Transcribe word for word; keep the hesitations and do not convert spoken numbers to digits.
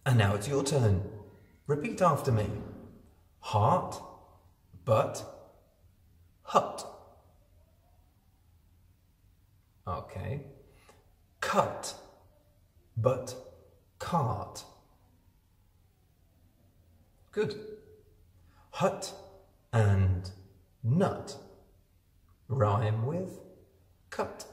And now it's your turn. Repeat after me. Heart, but, hut. Okay. Cut, but, cart. Good. Hut and nut rhyme with cut.